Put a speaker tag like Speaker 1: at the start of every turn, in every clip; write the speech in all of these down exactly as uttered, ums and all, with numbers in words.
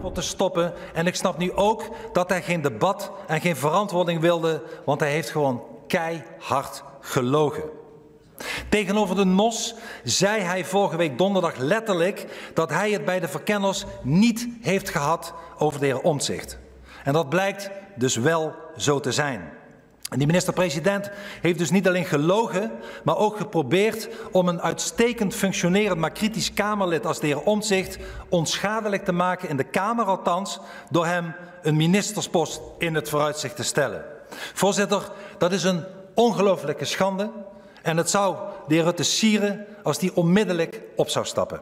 Speaker 1: deurpotten te stoppen. En ik snap nu ook dat hij geen debat en geen verantwoording wilde, want hij heeft gewoon keihard gelogen. Tegenover de N O S zei hij vorige week donderdag letterlijk dat hij het bij de verkenners niet heeft gehad over de heer Omtzigt. En dat blijkt dus wel zo te zijn. En die minister-president heeft dus niet alleen gelogen, maar ook geprobeerd om een uitstekend functionerend maar kritisch Kamerlid als de heer Omtzigt onschadelijk te maken, in de Kamer althans, door hem een ministerspost in het vooruitzicht te stellen. Voorzitter, dat is een ongelooflijke schande en het zou de heer Rutte sieren als die onmiddellijk op zou stappen.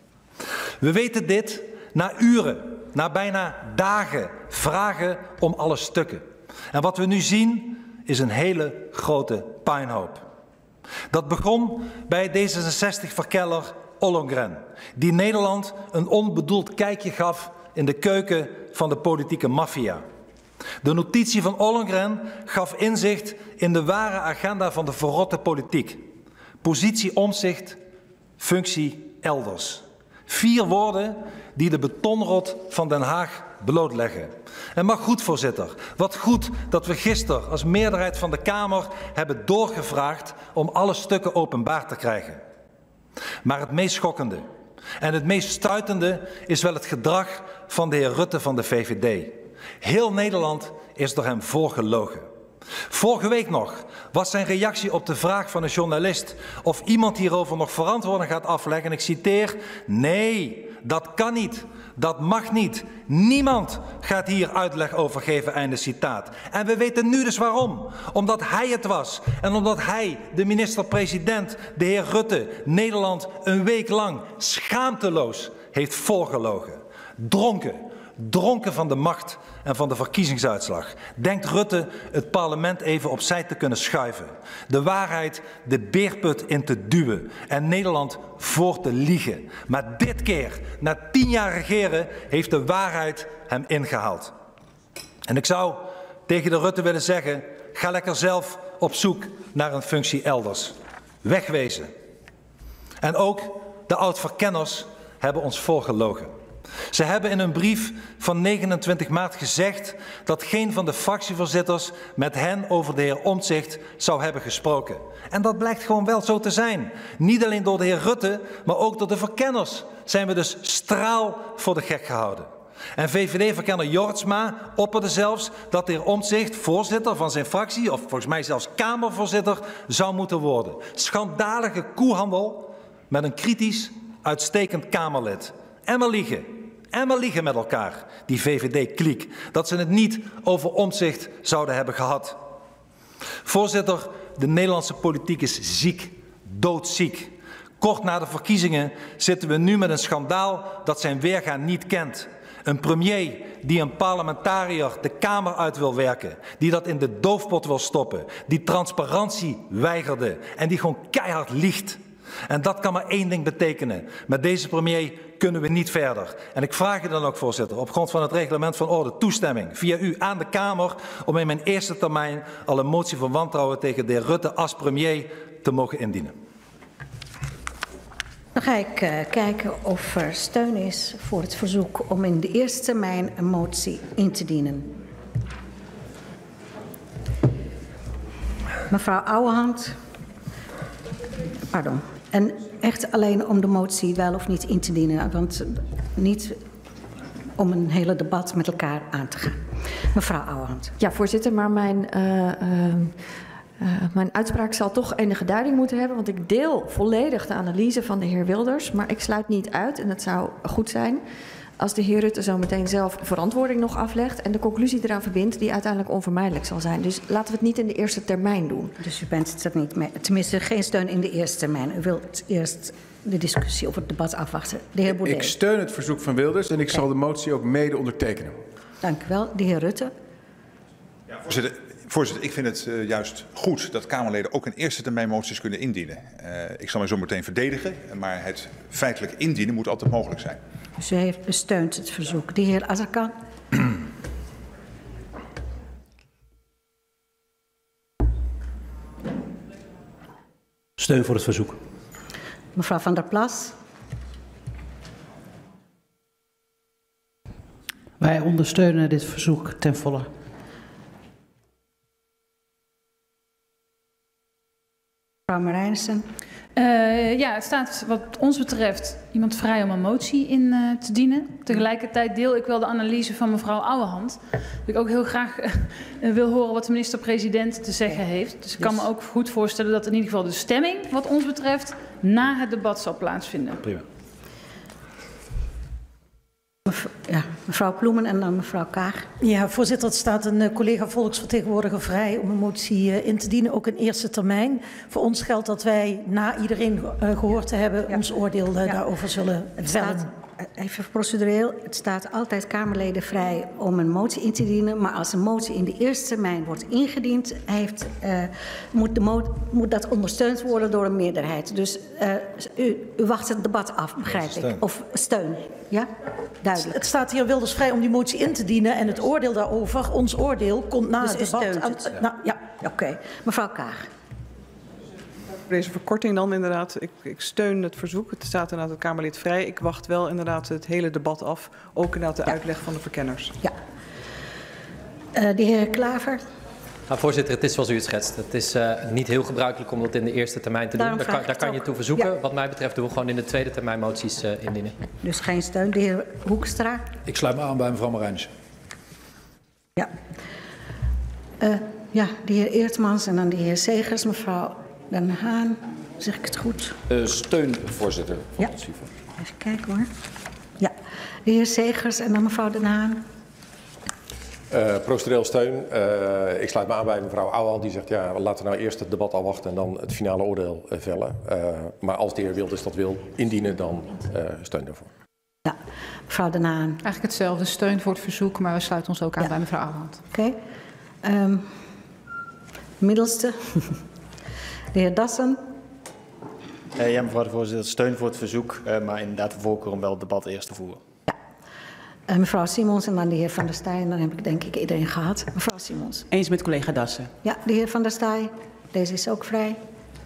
Speaker 1: We weten dit na uren, na bijna dagen vragen om alle stukken. En wat we nu zien is een hele grote puinhoop. Dat begon bij D zesenzestig-verkeller Ollongren, die Nederland een onbedoeld kijkje gaf in de keuken van de politieke maffia. De notitie van Ollongren gaf inzicht in de ware agenda van de verrotte politiek. Positie Omtzigt, functie elders. Vier woorden die de betonrot van Den Haag blootleggen. En maar goed, voorzitter, wat goed dat we gisteren als meerderheid van de Kamer hebben doorgevraagd om alle stukken openbaar te krijgen. Maar het meest schokkende en het meest stuitende is wel het gedrag van de heer Rutte van de V V D. Heel Nederland is door hem voorgelogen. Vorige week nog was zijn reactie op de vraag van een journalist of iemand hierover nog verantwoording gaat afleggen. En ik citeer: nee, dat kan niet. Dat mag niet. Niemand gaat hier uitleg over geven, einde citaat. En we weten nu dus waarom. Omdat hij het was. En omdat hij, de minister-president, de heer Rutte, Nederland een week lang schaamteloos heeft voorgelogen. Dronken. Dronken van de macht en van de verkiezingsuitslag. Denkt Rutte het parlement even opzij te kunnen schuiven. De waarheid de beerput in te duwen en Nederland voor te liegen. Maar dit keer, na tien jaar regeren, heeft de waarheid hem ingehaald. En ik zou tegen de Rutte willen zeggen, ga lekker zelf op zoek naar een functie elders. Wegwezen. En ook de oud-verkenners hebben ons voorgelogen. Ze hebben in een brief van negenentwintig maart gezegd dat geen van de fractievoorzitters met hen over de heer Omtzigt zou hebben gesproken. En dat blijkt gewoon wel zo te zijn. Niet alleen door de heer Rutte, maar ook door de verkenners zijn we dus straal voor de gek gehouden. En V V D-verkenner Jortsma opperde zelfs dat de heer Omtzigt voorzitter van zijn fractie, of volgens mij zelfs Kamervoorzitter, zou moeten worden. Schandalige koehandel met een kritisch, uitstekend Kamerlid. En maar liegen. En maar liegen met elkaar, die V V D-kliek, dat ze het niet over Omtzigt zouden hebben gehad. Voorzitter, de Nederlandse politiek is ziek, doodziek. Kort na de verkiezingen zitten we nu met een schandaal dat zijn weerga niet kent. Een premier die een parlementariër de Kamer uit wil werken, die dat in de doofpot wil stoppen, die transparantie weigerde en die gewoon keihard liegt. En dat kan maar één ding betekenen. Met deze premier kunnen we niet verder. En ik vraag u dan ook, voorzitter, op grond van het reglement van orde toestemming via u aan de Kamer om in mijn eerste termijn al een motie van wantrouwen tegen de heer Rutte als premier te mogen indienen.
Speaker 2: Dan ga ik uh, kijken of er steun is voor het verzoek om in de eerste termijn een motie in te dienen. Mevrouw Ouwehand. Pardon. En echt alleen om de motie wel of niet in te dienen, want niet om een hele debat met elkaar aan te gaan. Mevrouw Ouwehand.
Speaker 3: Ja, voorzitter, maar mijn, uh, uh, uh, mijn uitspraak zal toch enige duiding moeten hebben, want ik deel volledig de analyse van de heer Wilders, maar ik sluit niet uit, en het zou goed zijn als de heer Rutte zo meteen zelf verantwoording nog aflegt en de conclusie eraan verbindt die uiteindelijk onvermijdelijk zal zijn. Dus laten we het niet in de eerste termijn doen.
Speaker 2: Dus u bent het er niet mee, tenminste geen steun in de eerste termijn. U wilt eerst de discussie over het debat afwachten. De heer Baudet.
Speaker 4: Ik steun het verzoek van Wilders en ik
Speaker 2: okay.
Speaker 4: zal de motie ook mede ondertekenen.
Speaker 2: Dank u wel. De heer Rutte.
Speaker 5: Ja, voorzitter, voorzitter, ik vind het uh, juist goed dat Kamerleden ook in eerste termijn moties kunnen indienen. Uh, ik zal mij zo meteen verdedigen, maar het feitelijk indienen moet altijd mogelijk zijn.
Speaker 2: Dus u heeft gesteund het verzoek. De heer Azarkan.
Speaker 6: Steun voor het verzoek.
Speaker 2: Mevrouw Van der Plas.
Speaker 6: Wij ondersteunen dit verzoek ten volle.
Speaker 2: Mevrouw Marijnissen.
Speaker 7: Uh, ja, het staat wat ons betreft iemand vrij om een motie in uh, te dienen. Tegelijkertijd deel ik wel de analyse van mevrouw Ouwehand. Dat ik ook heel graag uh, wil horen wat de minister-president te zeggen heeft. Dus ik kan me ook goed voorstellen dat in ieder geval de stemming wat ons betreft na het debat zal plaatsvinden.
Speaker 1: Prima.
Speaker 2: Ja, mevrouw Ploemen en dan mevrouw Kaag.
Speaker 8: Ja, voorzitter, het staat een collega volksvertegenwoordiger vrij om een motie in te dienen, ook in eerste termijn. Voor ons geldt dat wij na iedereen gehoord te hebben ja. ons oordeel ja. daarover zullen vellen.
Speaker 2: Staat, even procedureel, het staat altijd Kamerleden vrij om een motie in te dienen, maar als een motie in de eerste termijn wordt ingediend, heeft, uh, moet, de mo moet dat ondersteund worden door een meerderheid. Dus uh, u, u wacht het debat af, begrijp
Speaker 1: steun.
Speaker 2: ik. Of steun, ja? Duidelijk.
Speaker 8: Het staat hier Wilders vrij om die motie in te dienen en het oordeel daarover, ons oordeel, komt na
Speaker 2: dus
Speaker 8: het debat.
Speaker 2: Steunt het.
Speaker 8: Aan, nou, ja.
Speaker 2: Oké, okay. Mevrouw Kaag.
Speaker 9: Deze verkorting dan inderdaad. Ik, ik steun het verzoek. Het staat inderdaad het Kamerlid vrij. Ik wacht wel inderdaad het hele debat af. Ook inderdaad de ja. uitleg van de verkenners.
Speaker 2: Ja. Uh, de heer Klaver.
Speaker 10: Nou, voorzitter, het is zoals u het schetst. Het is uh, niet heel gebruikelijk om dat in de eerste termijn te
Speaker 2: Daarom
Speaker 10: doen. Daar kan, daar kan je toe verzoeken. Ja. Wat mij betreft doen we gewoon in de tweede termijn moties uh, indienen.
Speaker 2: Dus geen steun. De heer Hoekstra.
Speaker 4: Ik sluit me aan bij mevrouw Marijnissen.
Speaker 2: Ja. Uh, ja, de heer Eertmans en dan de heer Segers. Mevrouw Den Haan, zeg ik het goed?
Speaker 11: Uh, steun, voorzitter.
Speaker 2: Ja. Even kijken hoor. Ja, de heer Segers en dan mevrouw Den Haan.
Speaker 12: Uh, procedureel steun. Uh, ik sluit me aan bij mevrouw Ouwehand die zegt, ja, laten we nou eerst het debat afwachten en dan het finale oordeel uh, vellen. Uh, maar als de heer Wilders dat wil indienen, dan uh, steun daarvoor.
Speaker 2: Ja, mevrouw Den Haan.
Speaker 13: Eigenlijk hetzelfde, steun voor het verzoek, maar we sluiten ons ook aan ja. bij mevrouw Ouwehand.
Speaker 2: Oké. Okay. Um, middelste. De heer Dassen.
Speaker 14: Uh, ja, mevrouw de voorzitter, steun voor het verzoek, uh, maar inderdaad de voorkeur om wel het debat eerst te voeren.
Speaker 2: Ja. Uh, mevrouw Simons en dan de heer Van der Staaij. Dan heb ik denk ik iedereen gehad. Mevrouw Simons.
Speaker 6: Eens met collega Dassen.
Speaker 2: Ja, de heer Van der Staaij. Deze is ook vrij.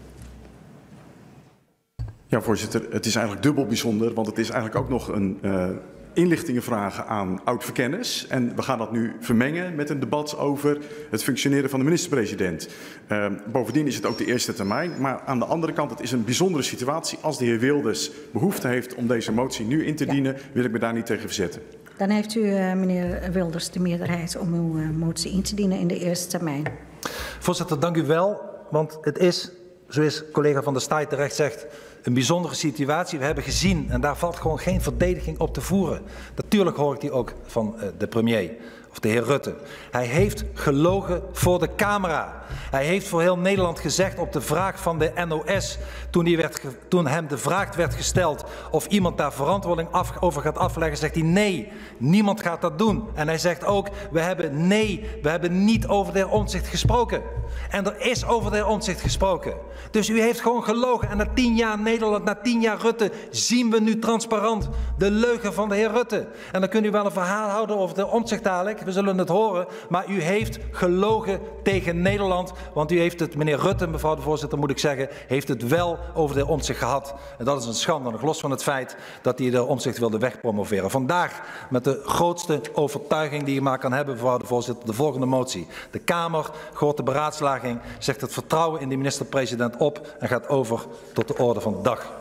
Speaker 4: Ja, voorzitter, het is eigenlijk dubbel bijzonder, want het is eigenlijk ook nog een uh, inlichtingen vragen aan oud-verkenners. En we gaan dat nu vermengen met een debat over het functioneren van de minister-president. Uh, bovendien is het ook de eerste termijn. Maar aan de andere kant, het is een bijzondere situatie. Als de heer Wilders behoefte heeft om deze motie nu in te ja. dienen, wil ik me daar niet tegen verzetten.
Speaker 2: Dan heeft u, uh, meneer Wilders, de meerderheid om uw uh, motie in te dienen in de eerste termijn.
Speaker 1: Voorzitter, dank u wel. Want het is, zoals collega Van der Staaij terecht zegt, een bijzondere situatie. We hebben gezien, en daar valt gewoon geen verdediging op te voeren. Natuurlijk hoor ik die ook van uh, de premier, of de heer Rutte. Hij heeft gelogen voor de camera. Hij heeft voor heel Nederland gezegd op de vraag van de N O S, toen, die werd, toen hem de vraag werd gesteld of iemand daar verantwoording af, over gaat afleggen, zegt hij nee, niemand gaat dat doen. En hij zegt ook, we hebben nee, we hebben niet over de heer Omtzigt gesproken. En er is over de heer Omtzigt gesproken. Dus u heeft gewoon gelogen. En na tien jaar Nederland, na tien jaar Rutte, zien we nu transparant de leugen van de heer Rutte. En dan kunt u wel een verhaal houden over de Omtzigt dadelijk. We zullen het horen. Maar u heeft gelogen tegen Nederland. Want u heeft het, meneer Rutte, mevrouw de voorzitter, moet ik zeggen, heeft het wel over de heer Omtzigt gehad. En dat is een schande, nog los van het feit dat hij de heer Omtzigt wilde wegpromoveren. Vandaag met de grootste overtuiging die je maar kan hebben, mevrouw de voorzitter, de volgende motie. De Kamer, grote beraadslaging, zegt het vertrouwen in de minister-president op en gaat over tot de orde van de dag.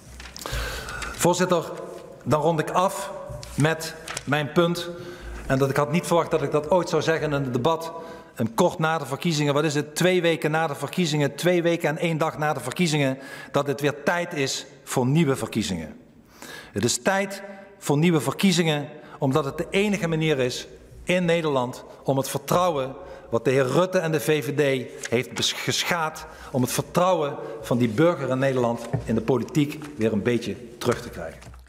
Speaker 1: Voorzitter, dan rond ik af met mijn punt. En dat ik had niet verwacht dat ik dat ooit zou zeggen in een debat. En kort na de verkiezingen, wat is het, twee weken na de verkiezingen, twee weken en één dag na de verkiezingen, dat het weer tijd is voor nieuwe verkiezingen. Het is tijd voor nieuwe verkiezingen, omdat het de enige manier is in Nederland om het vertrouwen wat de heer Rutte en de V V D heeft geschaad, om het vertrouwen van die burger in Nederland in de politiek weer een beetje terug te krijgen.